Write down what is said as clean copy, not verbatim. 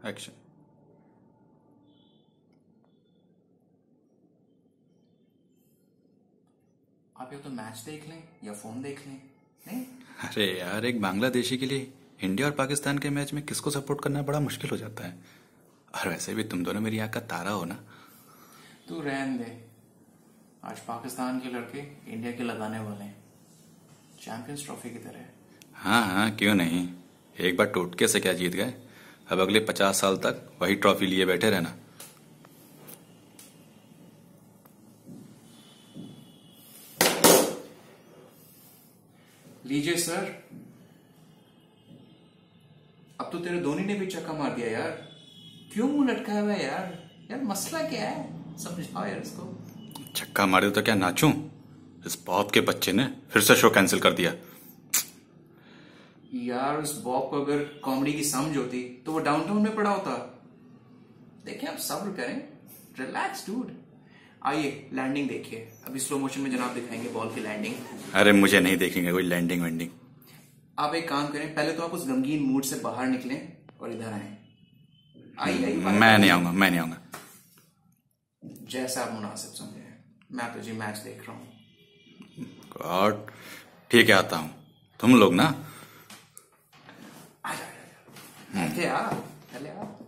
Action. आप या तो मैच देख लें या फोन देख लें। नहीं, अरे यार, एक बांग्लादेशी के लिए इंडिया और पाकिस्तान के मैच में किसको सपोर्ट करना बड़ा मुश्किल हो जाता है। और वैसे भी तुम दोनों मेरी आंख का तारा हो ना। तू रहन दे। आज पाकिस्तान के लड़के इंडिया के लगाने वाले हैं, चैंपियंस ट्रॉफी की तरह। हाँ हाँ, क्यों नहीं। एक बार टोटके से क्या जीत गए, अब अगले 50 साल तक वही ट्रॉफी लिए बैठे रहना। लीजिए सर। अब तो तेरे धोनी ने भी चक्का मार दिया यार। क्यों मुंह लटकाया हुआ है यार? यार मसला क्या है, समझाओ यार इसको। छक्का मारे तो क्या नाचूं? इस बॉब के बच्चे ने फिर से शो कैंसिल कर दिया। यार उस बॉब को अगर कॉमेडी की समझ होती तो वो डाउनटाउन में पड़ा होता। देखिए आप सब्र करें, रिलैक्स डूड। आइए लैंडिंग देखिए। अभी स्लो मोशन में जनाब दिखाएंगे बॉल की लैंडिंग। अरे मुझे नहीं देखेंगे कोई लैंडिंग वैंडिंग। आप एक काम करें, पहले तो आप उस गमगीन मूड से बाहर निकलें और इधर आए। आइए आइए। मैं नहीं आऊंगा, मैं नहीं आऊंगा। जैसा आप मुनासिब समझे। मैं तो जी मैच देख रहा हूँ। गॉड, ठीक है आता हूँ। तुम लोग ना आ जाओ। पहले आप